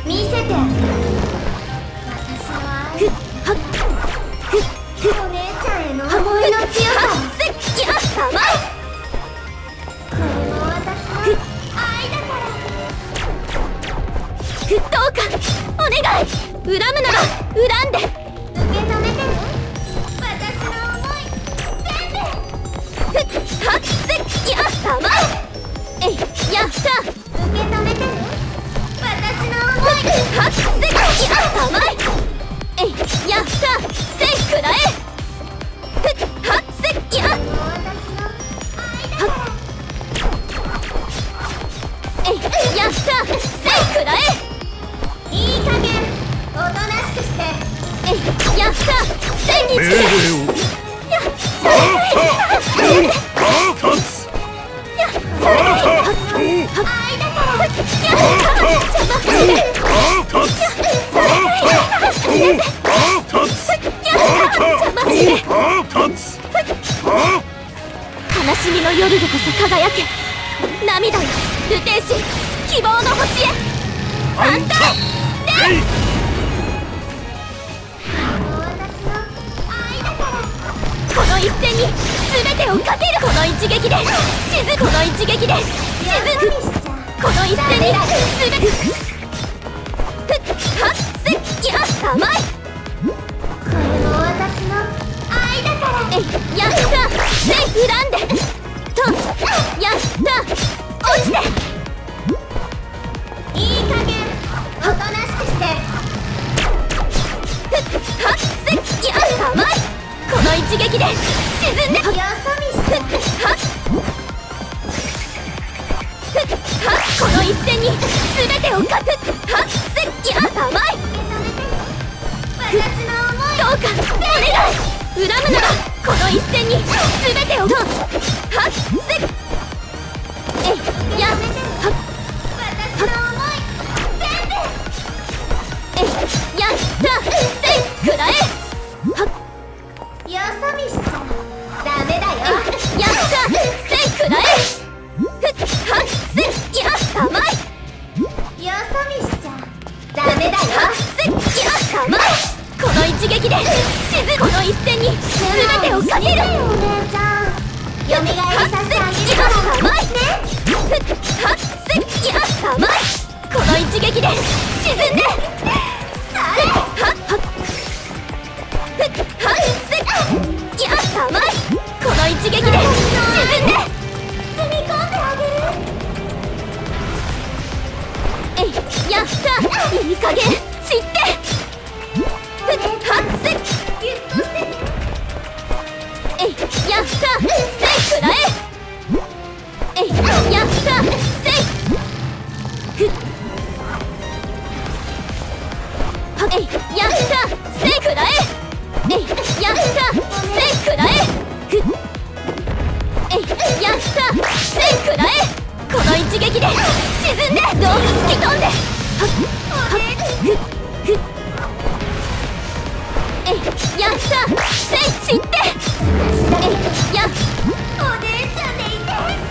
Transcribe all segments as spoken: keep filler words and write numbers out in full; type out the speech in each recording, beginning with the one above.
見せてあげる。私の愛。ふっはっふっふっお姉ちゃんへの思いの強さ。せっや甘い。これも私の愛だから。ふっどうかお願い。恨むなら恨んで受け止めてね。私の思い全部。ふっはっせっや甘い。えいやった受け止めてね。私の思いはっせっや甘い。えいやったせいくらえ。ふっはっせっやえいやったせいくらえ。いい加減おとなしくして。えいやったせいにしてやそれがいい。やそれがいい。愛だからやった邪魔してやそれがいい。やった邪魔して悲しみの夜でこそ輝け。涙よルテンシー希望の星へ反対でこの一戦に全てをかける。この一撃で沈む。この一撃で沈む。この一戦に全てふっはっせっや甘い。これも私の愛だから。えいやったせい恨んでとやった落ちて。いい加減おとなしくして。ふっはっせっや甘い。この一撃で沈んでよそ見してふっはっふっはっこの一戦に全てをかふっはっせっや甘い。私の思いどうかお願い。恨むならこの一戦に全てをとはっせっえいやはっ私の思い全部。えいやったせいくらえ。はっよそ見しちゃダメだよ。やったせいくらえ。ふっはっせいや甘い。よそ見しちゃダメだよ。せいや甘い。この一撃で沈む。この一戦に全てをかける。お姉ちゃんよみがえりさせてあげるから甘いね。ふっはっせいや甘い。この一撃で沈んでされはっはっふっはっせいや甘い。この一撃で沈んで包み込んであげる。えいやったいい加減散って。ふっはっせギュッとしてえいやったせいくらえ。えいやったせいふっはえいやったせいくらえ。えいやったせいくらえ。ふっえいやったせいくらえ。この一撃で沈んでどう吹き飛んではっはっふっふっえいやったせい散って。えいやお姉ちゃんでいて。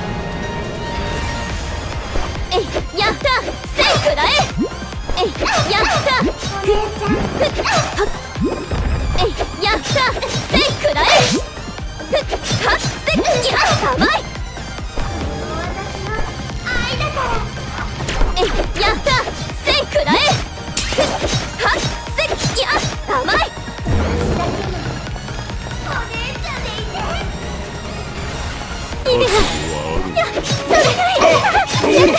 えいやったせいくらえ。えいやったお姉ちゃんふっはっえいやったせいくらえ。ふっはっせいや甘い。私の愛だから。えいやったせいくらえ。ふっはっせいや甘い。私だけのお姉ちゃんでいて。意味がいやそれがいい。やって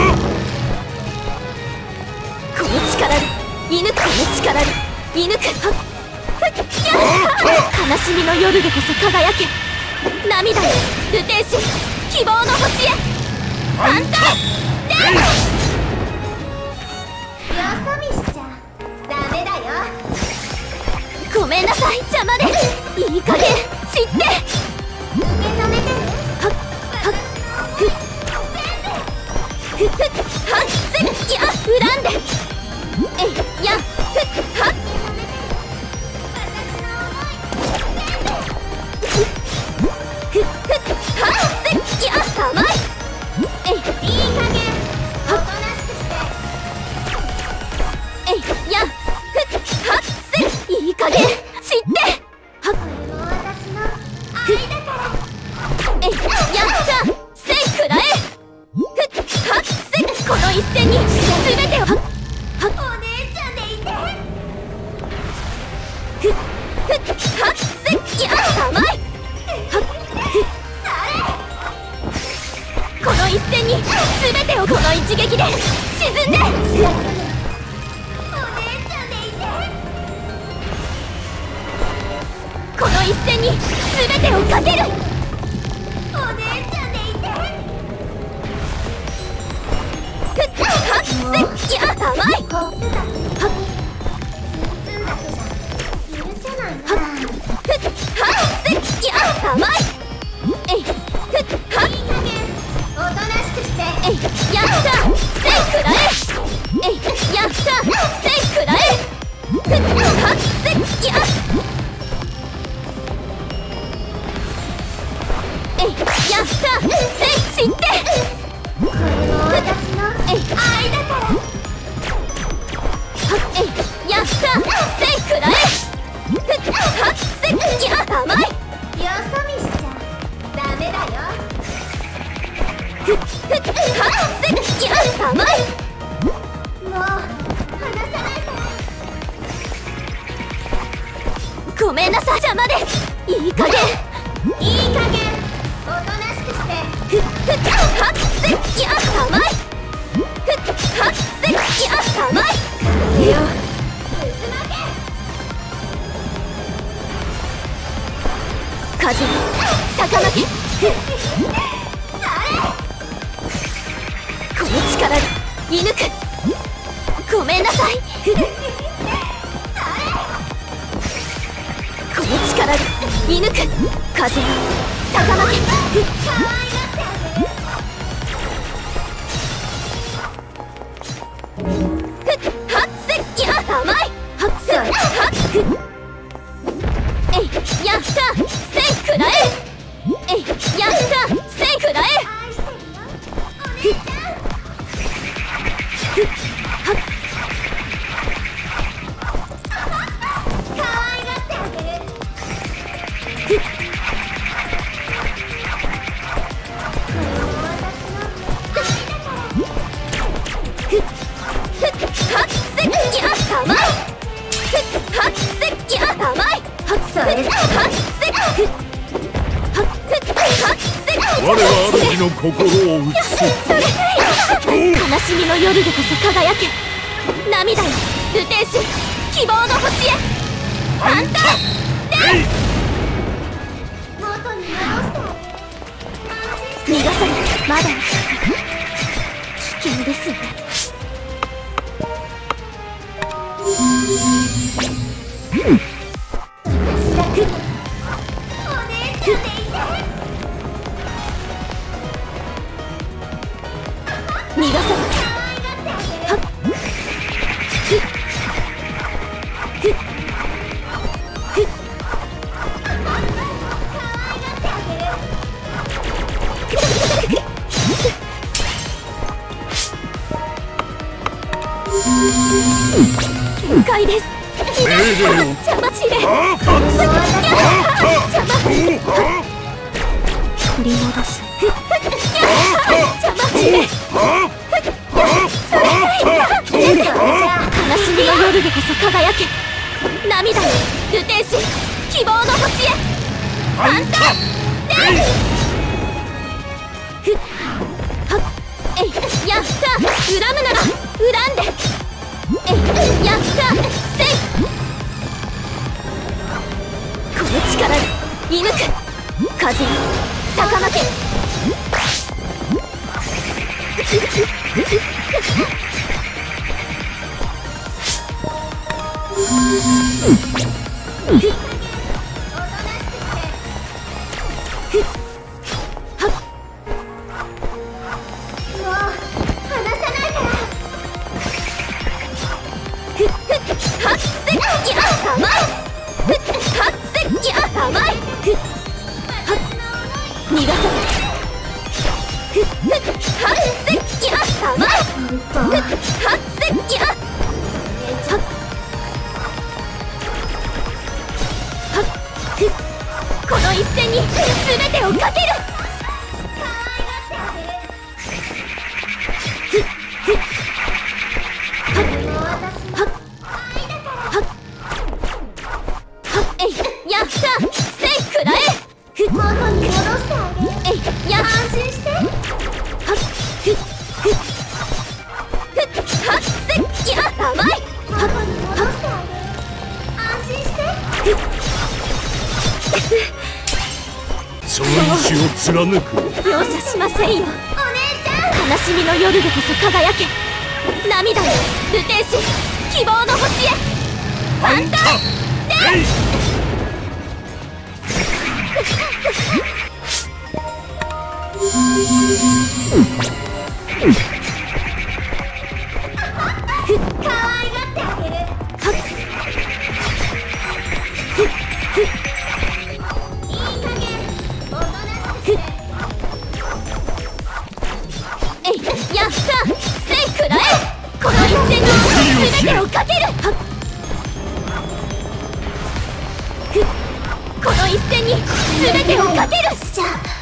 この力で射抜く。この力で射抜く。はっや悲しみの夜でこそ輝け。涙よルテンシー希望の星へ反対でよそ見しちゃダメだよ。ごめんなさい邪魔で。いい加減散って受け止めて。はっはっふっふっふっはっせいや恨んでえいやふっはっふっふっはっせいや甘い。えいいい加減おとなしくして。 の一戦に全てをはっはっお姉ちゃんでいてふっふっはっせっや甘いはっふっこの一戦に全てをこの一撃で沈んでお姉ちゃんでいてこの一戦に全てをかけるお姉ちゃんでいてふっはっせっや甘いはっはっふっはっせっや甘いえいふっはっおとなしくしてえいやったせいくらええいやったせいくらえふっはっせっやえいやったせい知ってこれも私のえい愛だからはっえいやったせいくらえふっはっせっや甘いよそ見しちゃダメだよふっふっはっせっや甘いもう離さないからごめんなさい邪魔ですいい加減いい加減おとなしくしてふっふっはっせっや甘いふっはっせっや甘いいや渦巻け風逆巻けこの力で射抜くごめんなさいこの力で射抜く風逆巻け可愛がってあげるふっはっせっや甘いはっせっはっふっえいやったせいくらええいやったせいくらえふっふっはっ可愛がってあげるふっこれも私の愛だからふっふっはっせっや甘いふっはっせっや甘いはっそれはっせっふっはっふっはっせっ我は主の心を映すそれ悲しみの夜でこそ輝け涙よルテンシュ希望の星へ反対で元に戻して逃がされまだ危険ですね私だけお姉ちゃんでいて逃がされはっふっふっふっ限界です邪魔しれ邪魔取り戻す邪魔しれ悲しみの夜でこそ輝け涙よルテンシュ希望の星へ反対でふっはっえいやった恨むなら恨んでえいやったせいこの力で射抜く風よ逆巻け逃がさないふっふっはっせっや甘いふっはっせっやはっ貫く。 容赦しませんよ。お姉ちゃん、悲しみの夜でこそ輝け。涙よルテンシー、希望の星へ。ファンタデイ。かわいがってあげる。はっいい加減おとなしく。えいやったせいくらえ。この一戦に全てをかける。はっこの一戦に全てをかける。じゃあ